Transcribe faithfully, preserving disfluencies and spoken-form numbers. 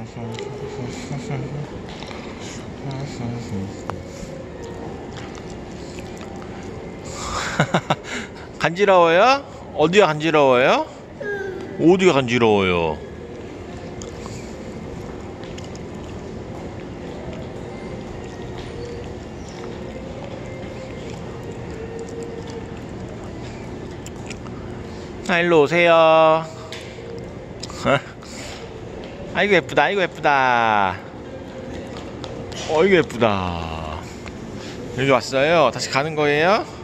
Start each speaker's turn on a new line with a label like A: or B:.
A: 간지러워요? 어디가 간지러워요? 어디가 간지러워요? 아, 일로 오세요. 아이고 예쁘다, 아이고 예쁘다. 어이구 예쁘다. 여기 왔어요. 다시 가는 거예요?